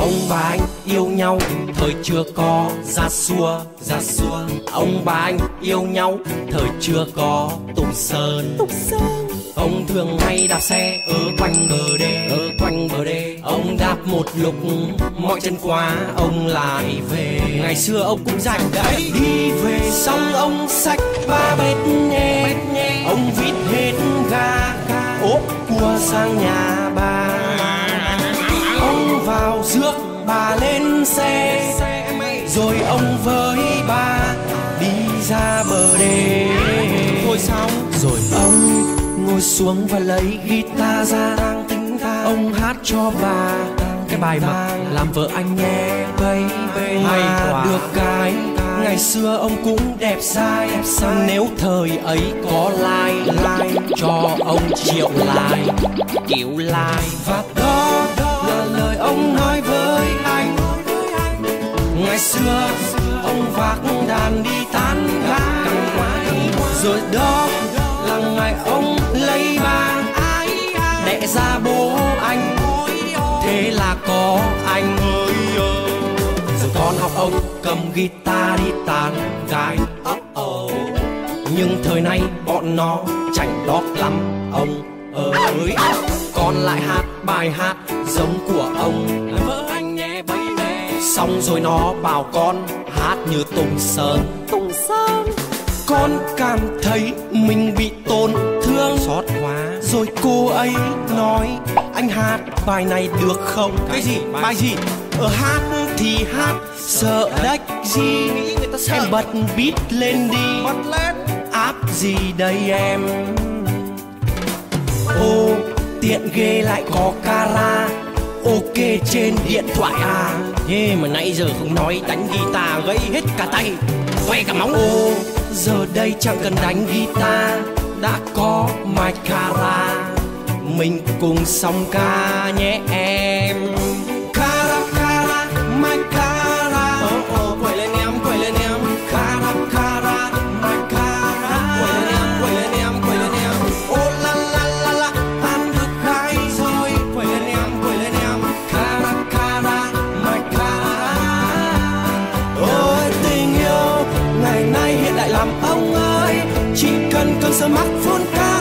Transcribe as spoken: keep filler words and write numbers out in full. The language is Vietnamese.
Ông bà anh yêu nhau thời chưa có ra xua ra xua. Ông bà anh yêu nhau thời chưa có Tùng Sơn. Tùng Sơn. Ông thường hay đạp xe ở quanh bờ đê, ở quanh bờ đê. Ông đạp một lúc mọi chân quá ông lại về. Ngày xưa ông cũng rảnh đấy. Đi về xong ông xách ba bét nghe, ông vít hết ga ốp cua sang nhà bà. Ông vào rước bà lên xe, rồi ông với bà đi ra bờ đê. Thôi xong rồi ông ngồi xuống và lấy guitar ra. Ông hát cho bà cái bài mà làm vợ anh nghe baby. Hay quá. Được cái ngày xưa ông cũng đẹp dai. Nếu thời ấy có like, like cho ông triệu like, kiểu like. Và đó là lời ông nói với anh. Ngày xưa ông vác đàn đi tán gái, rồi đó là ngày ông lấy bà đẻ ra bố anh. Thế là có anh ơi. Rồi con học ông cầm guitar đi tán gái. Oh oh. Nhưng thời nay bọn nó chảnh đót lắm ông ơi. Con lại hát bài hát giống của ông vợ anh nghe baby. Xong rồi nó bảo con hát như Tùng Sơn. Tùng Sơn. Con cảm thấy mình bị tổn thương, xót quá. Rồi cô ấy nói anh hát bài này được không? Cái gì? Bài gì? Ở hát thì hát, sợ đách gì? Em bật beat lên đi. Bật lên. Áp gì đây em? Ô tiện ghê lại có cara ok trên điện thoại à. Yeah, mà nãy giờ không nói đánh guitar gãy hết cả tay, quay cả móng. Ô giờ đây chẳng cần đánh guitar, đã có mic cara. Mình cùng song ca nhé em. Cara cara mic cara. Oh oh quay lên em, quay lên em. Cara cara mic cara. Quay lên em, quay lên em, quay lên em. Oh la la la la ăn được gái rồi. Quay lên em, quay lên em. Cara cara mic cara. Ôi tình yêu ngày nay hiện đại lắm ông ơi, chỉ cần cơn smartphone ca